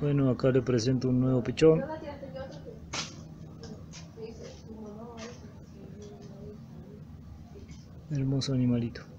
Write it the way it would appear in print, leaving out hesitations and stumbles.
Bueno, acá le presento un nuevo pichón. Hermoso animalito.